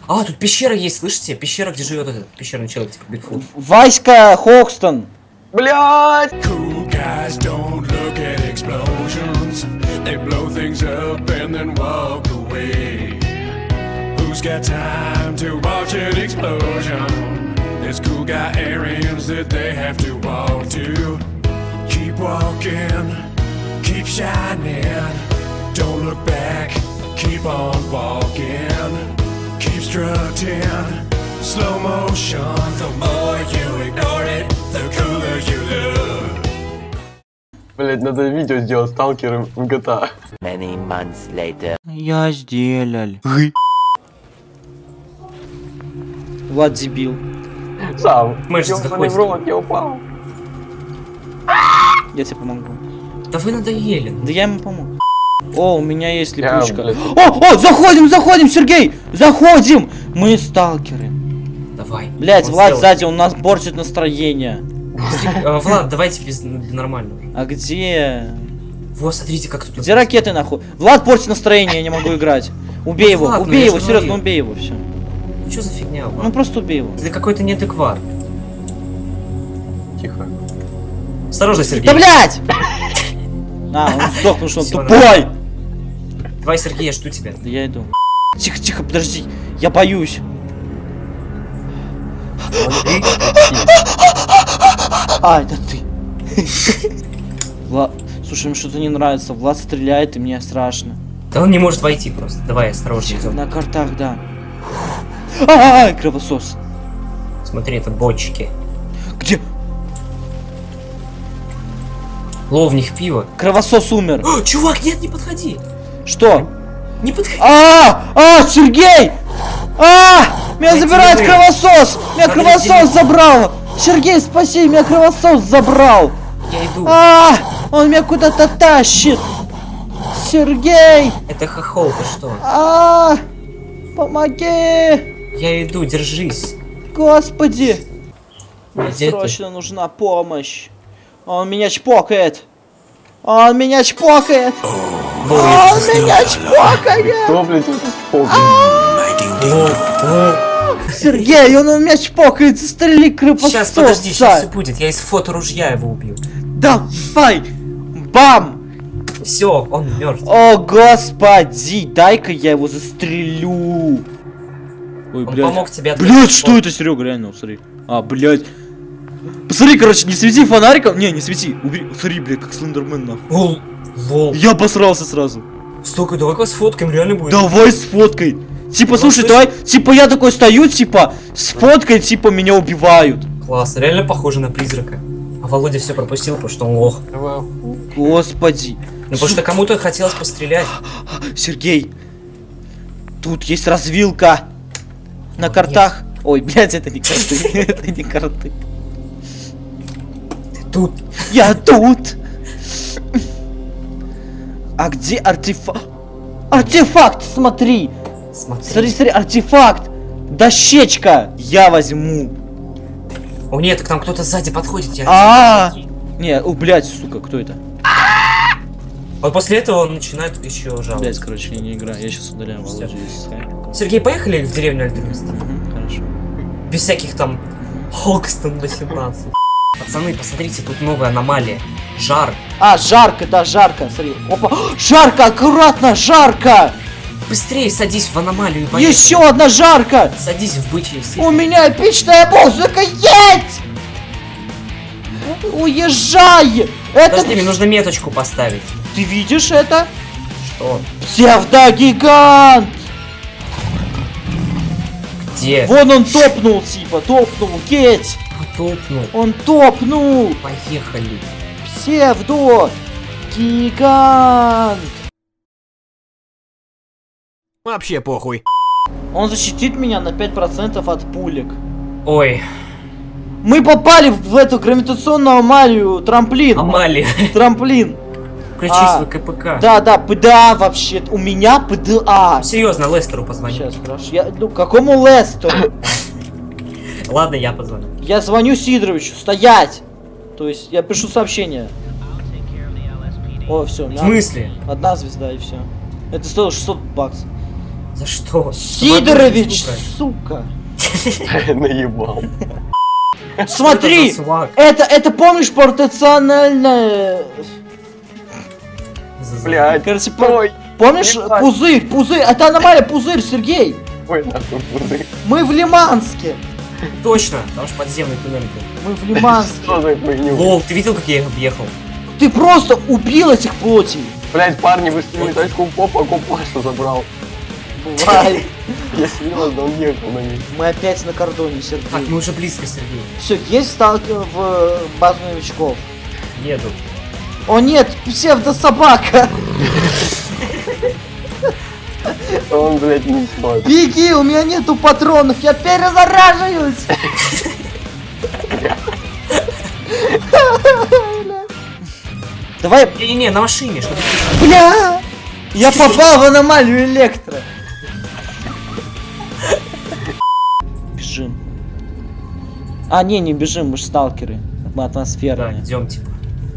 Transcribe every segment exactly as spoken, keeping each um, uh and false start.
А, тут пещера есть, слышите? Пещера, где живет этот пещерный человек, типа Бигфут. Васька Хокстон. Блять! Cool guys don't look at explosions. They blow things up and then walk away. Who's got time to watch an explosion? There's cool guy areas that they have to walk to. Keep walking, keep shining. Don't look back, keep on walking. Keep strutting, slow motion. The more you ignore it, the cooler you look. Блять, надо видео сделать сталкером в джи ти эй. Many months later. Я сделал. Влад дебил. Сам. Мэш, Ёбаный в рот, я упал. Я тебе помогу. Да вы надоели. Да я ему помог. О, у меня есть Я, липучка. блядь. О, о, заходим, заходим, Сергей! Заходим! Мы сталкеры. Давай. Блять, Он Влад сделал. сзади, он нас портит настроение. Э, Влад, давайте без нормально. А где? Вот, смотрите, как тут. Где ракеты нахуй? Влад портит настроение, я не могу играть. Убей его, Ладно, убей я его, же серьезно, говорил. убей его, все. Ну что за фигня, Ну Влад? просто убей его. Ты какой-то неадекват. Тихо. Осторожно, Сергей. Да блять! А, он сдох, потому что он Всё, тупой! Давай, Сергей, я жду тебя. Да я иду. Тихо, тихо, подожди. Я боюсь. А, это ты. Влад, слушай, мне что-то не нравится. Влад стреляет, и мне страшно. Да он не может войти просто. Давай, осторожно идем. На картах, да. А, кровосос. Смотри, это бочки. Где? Лов в них пиво. Кровосос умер. О, чувак, нет, не подходи. Что? Не подходи. А, а, Сергей! А, меня Найди забирает меня. кровосос! Меня Надо кровосос найти. забрал! Сергей, спаси, меня кровосос забрал! Я иду. А, он меня куда-то тащит! Сергей! Это хохол, ты что? А, помоги! Я иду, держись. Господи! Мне Где ты? срочно нужна помощь. Он меня чпокает! Он меня чпокает! Лов, Он меня чпокает! Кто, блять, это спок? Сергей, он у меня чпокает! Застрели кровососа! Сейчас, подожди, сейчас все будет. Я из фото ружья его убью. Давай! Бам! Все, он мертв. О, господи! Дай-ка я его застрелю! Ой, Он блядь. помог тебе от. Блядь, что это, Серега, реально, смотри. А, блядь. Посмотри, короче, не свети фонариком. Не, не свети. Убери. Смотри, блядь, как Слендермен, нахуй. Лол, лол. Я обосрался сразу. Столько, давай-ка сфоткаем, реально будет. Давай сфоткай. Типа, Ну, слушай, слышь- давай, типа, я такой стою, типа, сфоткай, типа, меня убивают. Класс, реально похоже на призрака. А Володя все пропустил, потому что он лох. Господи. Ну потому что кому-то хотелось пострелять. Сергей, тут есть развилка. На картах. Ой, блядь, это не карты. Это не карты. Ты тут. Я тут. А где артефакт? Артефакт, смотри. Смотри. Смотри, смотри, артефакт. Дощечка. Я возьму. О нет, к нам кто-то сзади подходит. Я... А, не, о, блядь, сука, кто это? Вот после этого он начинает еще Блядь, жаловаться. короче, я не играю. Я сейчас удаляю Володю из скайпа. Сергей, поехали в деревню Альтруиста? Мгм, хорошо. Без всяких там Хокстон восемнадцать. Пацаны, посмотрите, тут новая аномалия. Жар. А, жарко, да, жарко, смотри. Опа, жарко, аккуратно, жарко. Быстрее садись в аномалию и поехали. Еще одна жарко. Садись в бычье У сиденье. меня эпичная музыка есть. Уезжай. Это... Подожди, мне нужно меточку поставить. Ты видишь это? Что? Псевдогигант. Где? Вон он топнул, типа, топнул, кеть. Топнул. Он топнул. Поехали. Псевдо гигант. Вообще похуй. Он защитит меня на пять процентов от пулек. Ой, Мы попали в эту гравитационную аномалию. Трамплин. Амалия. Трамплин. Включи А, свой КПК. Да, да, ПДА вообще. У меня ПДА. Серьезно, Лестеру позвони. Сейчас, хорошо. Я, ну, какому Лестеру? Ладно, я позвоню. Я звоню Сидоровичу. Стоять. То есть я пишу сообщение. О, все. В смысле? Одна звезда и все. Это стоило шестьсот баксов. За что? Сидорович, сука. Наебал. Смотри, Это за свак. это, это помнишь пропорциональное... За- за- Блядь, Короче, по- стой. помнишь Ебать. пузырь, пузырь, это аномалия пузырь, Сергей. Ой, нахуй, пузырь. Мы в Лиманске. Точно, там же подземный туннель был. Мы в Лиманске. Что за хуйню? Лол, ты видел, как я их объехал? Ты просто убил этих плотей. Блядь, парни, вы сняли тачку попа, копа, что забрал. Вай. Я серьезно, да он ехал на ней. Мы опять на кордоне, Так, Сергей. мы уже близко, Сергей. Все, есть сталкер в базу новичков. Еду. О нет, псевдособака. Он, блядь, не спал. Беги, у меня нету патронов, я перезараживаюсь. Давай, Не-не-не, на машине, чтобы... бля! Я попал в аномалию электро. Бежим. А, не, не бежим, мы же сталкеры. Мы Да, атмосферные. идем, типа.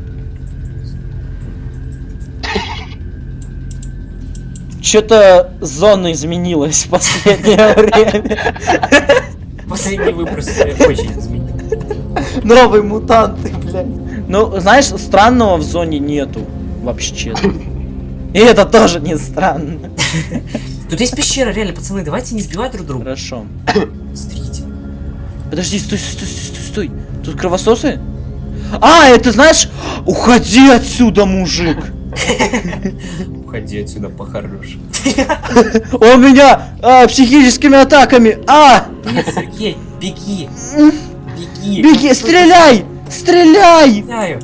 Что-то зона изменилась в последнее время. Последний выброс очень изменил. Новые мутанты, блядь. Ну, знаешь, странного в зоне нету. Вообще. И это тоже не странно. Тут есть пещера, реально, пацаны, давайте не сбивать друг друга. Хорошо. Смотрите. Подожди, стой, стой, стой, стой, стой. Тут кровососы? А, это знаешь, уходи отсюда, мужик. Уходи отсюда по-хорошему. Он меня а, психическими атаками. А, Нет, Сергей, беги. Беги. беги, стреляй, стреляй. Стреляю.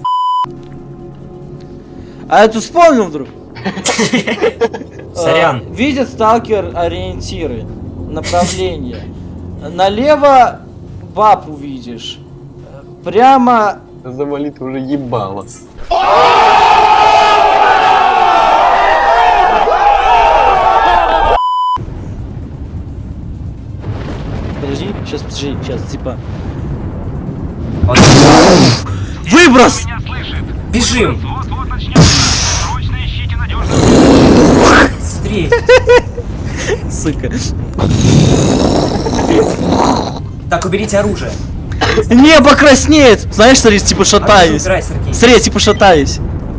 А я тут вспомнил вдруг. Сорян. А, видит сталкер ориентиры, направление. Налево баб увидишь. Прямо... Завали, ты уже ебало. Подожди, сейчас, подожди, сейчас, типа... Он- Выброс! Бежим. Смотри. Сука. Так, уберите оружие. Небо краснеет! Знаешь, смотри, типа Оружие шатаюсь. убирай, Сергей. Смотри, я типа шатаюсь.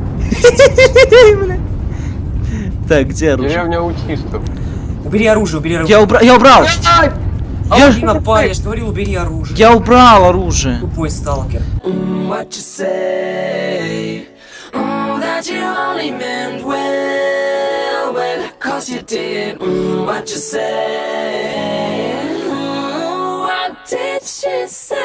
Так, где оружие? Деревня аутистов. Убери оружие, убери оружие. Я убрал, я убрал! А я- он не напал, я же говорил, убери оружие. Я убрал оружие. Тупой сталкер. What you say? Mm, that you only meant well, well, cause you did. Mm, what you say? Mm, what did she say?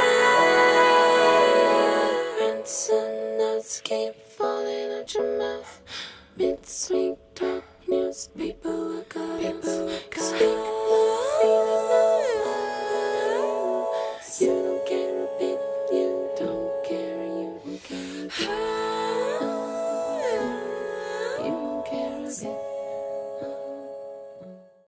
Ransom notes keep falling out your mouth. Mid-sweet talk news, people are goddess. Cause we you don't care a bit, you don't care, you don't care. You don't care a bit.